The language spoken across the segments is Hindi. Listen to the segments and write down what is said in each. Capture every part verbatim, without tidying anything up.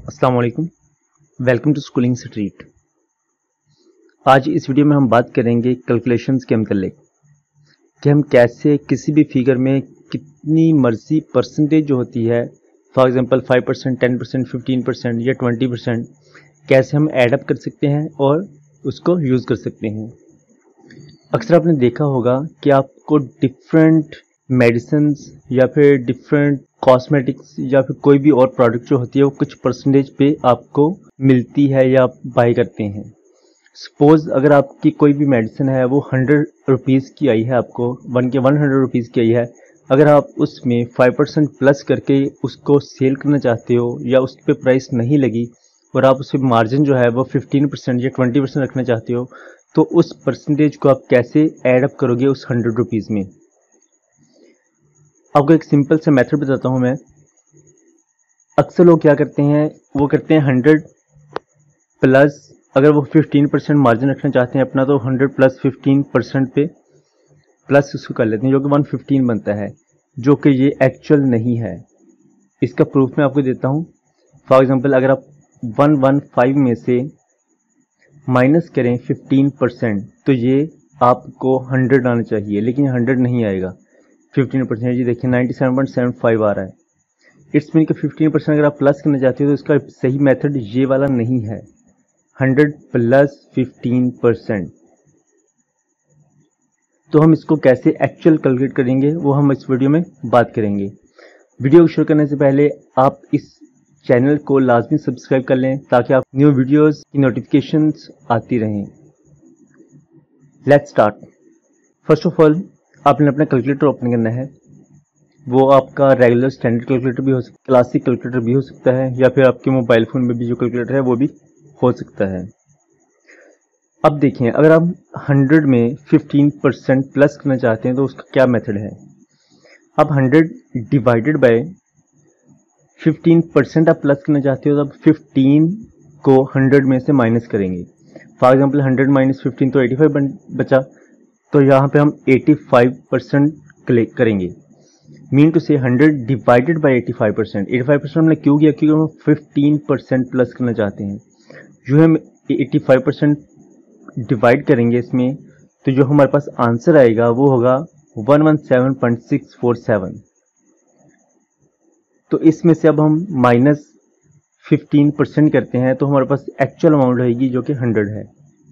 अस्सलाम वालेकुम, वेलकम टू स्कूलिंग स्ट्रीट। आज इस वीडियो में हम बात करेंगे कैलकुलेशंस के मतलब कि हम कैसे किसी भी फिगर में कितनी मर्जी परसेंटेज जो होती है, for example five percent, ten percent, fifteen percent या ट्वेंटी परसेंट, कैसे हम ऐड अप कर सकते हैं और उसको यूज़ कर सकते हैं। अक्सर आपने देखा होगा कि आपको डिफरेंट मेडिसिन्स या फिर डिफरेंट कॉस्मेटिक्स या फिर कोई भी और प्रोडक्ट जो होती है वो कुछ परसेंटेज पे आपको मिलती है या आप बाय करते हैं। सपोज अगर आपकी कोई भी मेडिसिन है वो हंड्रेड रुपीज़ की आई है, आपको वन के वन हंड्रेड रुपीज़ की आई है, अगर आप उसमें फाइव परसेंट प्लस करके उसको सेल करना चाहते हो या उस पर प्राइस नहीं लगी और आप उस पर मार्जिन जो है वो फिफ्टीन परसेंट या ट्वेंटी परसेंट रखना चाहते हो, तो उस परसेंटेज को आप कैसे ऐड अप करोगे उस हंड्रेड रुपीज़ में। आपको एक सिंपल सा मेथड बताता हूँ मैं। अक्सर लोग क्या करते हैं, वो करते हैं हंड्रेड प्लस, अगर वो फिफ्टीन परसेंट मार्जिन रखना चाहते हैं अपना, तो हंड्रेड प्लस फिफ्टीन परसेंट पे प्लस उसको कर लेते हैं, जो कि वन फिफ्टीन बनता है, जो कि ये एक्चुअल नहीं है। इसका प्रूफ मैं आपको देता हूँ। फॉर एग्जांपल अगर आप वन वन फाइव में से माइनस करें फिफ्टीन परसेंट तो ये आपको हंड्रेड आना चाहिए, लेकिन हंड्रेड नहीं आएगा। फिफ्टीन परसेंट जी देखिए ninety seven point seven five आ रहा है। इट्स मीन कि फिफ्टीन परसेंट अगर आप प्लस करना चाहते हो तो इसका सही मेथड ये वाला नहीं है, हंड्रेड प्लस फिफ्टीन परसेंट। तो हम इसको कैसे एक्चुअल कैलकुलेट करेंगे वो हम इस वीडियो में बात करेंगे। वीडियो को शुरू करने से पहले आप इस चैनल को लाजमी सब्सक्राइब कर लें ताकि आप न्यू वीडियोस की नोटिफिकेशंस आती रहें। Let's start. First of all आपने अपना कैलकुलेटर ओपन करना है। वो आपका रेगुलर स्टैंडर्ड कैलकुलेटर भी हो सकता है, क्लासिक कैलकुलेटर भी हो सकता है, या फिर आपके मोबाइल फ़ोन में भी जो कैलकुलेटर है वो भी हो सकता है। अब देखिए, अगर आप हंड्रेड में फिफ्टीन परसेंट प्लस करना चाहते हैं तो उसका क्या मेथड है। अब hundred divided by fifteen percent आप प्लस करना चाहते हो तो आप फिफ्टीन को हंड्रेड में से माइनस करेंगे। For example hundred minus fifteen तो एटी फाइव बचा, तो यहाँ पे हम एटी फाइव परसेंट क्लिक करेंगे। मीन टू से hundred divided by eighty five percent. Eighty five percent हमने क्यों किया, क्योंकि हम फिफ्टीन परसेंट प्लस करना चाहते हैं। जो हम एटी फाइव परसेंट डिवाइड करेंगे इसमें, तो जो हमारे पास आंसर आएगा वो होगा one one seven point six four seven. तो इसमें से अब हम माइनस फिफ्टीन परसेंट करते हैं तो हमारे पास एक्चुअल अमाउंट रहेगी जो कि हंड्रेड है।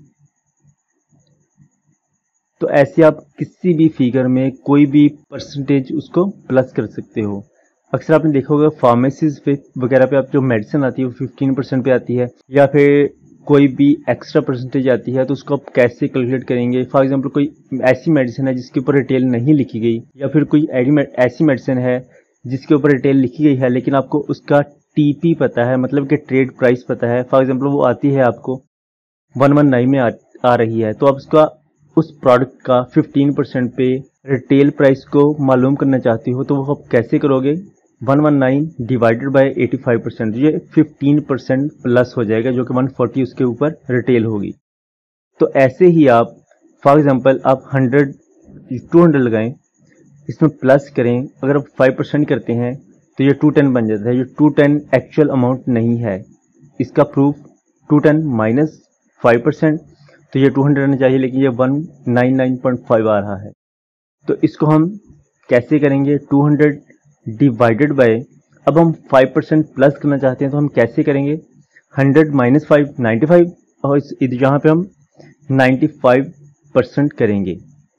तो ऐसे आप किसी भी फिगर में कोई भी परसेंटेज उसको प्लस कर सकते हो। अक्सर आपने देखा होगा फार्मेसीज पे वगैरह पे आप जो मेडिसिन आती है वो फिफ्टीन परसेंट पे आती है, या फिर कोई भी एक्स्ट्रा परसेंटेज आती है, तो उसको आप कैसे कैलकुलेट करेंगे। फॉर एग्जांपल कोई ऐसी मेडिसिन है जिसके ऊपर रिटेल नहीं लिखी गई, या फिर कोई ऐसी मेडिसिन है जिसके ऊपर रिटेल लिखी गई है लेकिन आपको उसका टीपी पता है, मतलब कि ट्रेड प्राइस पता है। फॉर एग्जाम्पल वो आती है आपको वन वन नाइन में आ, आ रही है, तो आप उसका उस प्रोडक्ट का फिफ्टीन परसेंट पे रिटेल प्राइस को मालूम करना चाहती हो, तो वो आप कैसे करोगे, one one nine divided by eighty five percent, ये फिफ्टीन परसेंट प्लस हो जाएगा, जो कि वन फोर्टी उसके ऊपर रिटेल होगी। तो ऐसे ही आप फॉर एग्जांपल आप हंड्रेड टू हंड्रेड लगाएं, इसमें प्लस करें, अगर आप फाइव परसेंट करते हैं तो ये टू टेन बन जाता है। ये टू टेन एक्चुअल अमाउंट नहीं है। इसका proof two ten minus five percent, तो ये टू हंड्रेड आना चाहिए, लेकिन ये one nine nine point five आ रहा है। तो इसको हम कैसे करेंगे, टू हंड्रेड डिवाइडेड बाय, अब हम फाइव परसेंट प्लस करना चाहते हैं तो हम कैसे करेंगे, hundred minus five ninety five, और इस यहाँ पे हम नाइन्टी फाइव परसेंट करेंगे,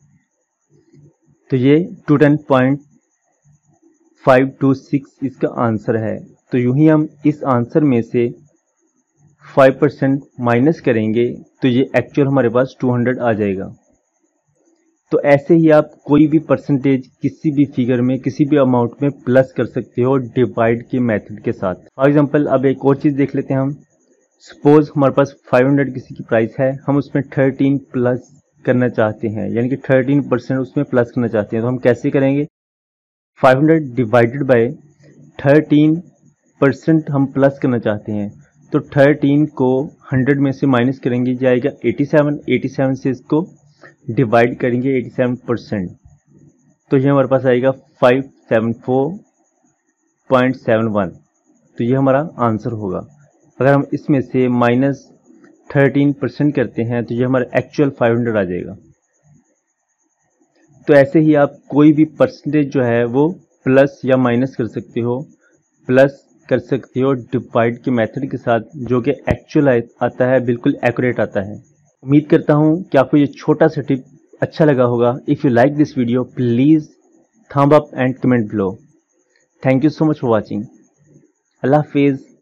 तो ये two ten point five two six इसका आंसर है। तो यूं ही हम इस आंसर में से फाइव परसेंट माइनस करेंगे तो ये एक्चुअल हमारे पास टू हंड्रेड आ जाएगा। तो ऐसे ही आप कोई भी परसेंटेज किसी भी फिगर में किसी भी अमाउंट में प्लस कर सकते हो डिवाइड के मेथड के साथ। फॉर एग्जांपल अब एक और चीज़ देख लेते हैं हम। सपोज हमारे पास फाइव हंड्रेड किसी की प्राइस है, हम उसमें थर्टीन प्लस करना चाहते हैं, यानी कि थर्टीन परसेंट उसमें प्लस करना चाहते हैं, तो हम कैसे करेंगे, five hundred divided by thirteen percent हम प्लस करना चाहते हैं, तो थर्टीन को हंड्रेड में से माइनस करेंगे, जाएगा एटी सेवन, एटी सेवन से इसको डिवाइड करेंगे एटी सेवन परसेंट, तो ये हमारे पास आएगा five seven four point seven one. तो ये हमारा आंसर होगा। अगर हम इसमें से माइनस थर्टीन परसेंट करते हैं तो ये हमारा एक्चुअल फाइव हंड्रेड आ जाएगा। तो ऐसे ही आप कोई भी परसेंटेज जो है वो प्लस या माइनस कर सकते हो, प्लस कर सकते हो डिवाइड के मेथड के साथ, जो कि एक्चुअल आता है, बिल्कुल एक्यूरेट आता है। उम्मीद करता हूँ कि आपको ये छोटा सा टिप अच्छा लगा होगा। If you like this video please thumb up and comment below. Thank you so much for watching. अल्लाह हाफिज़।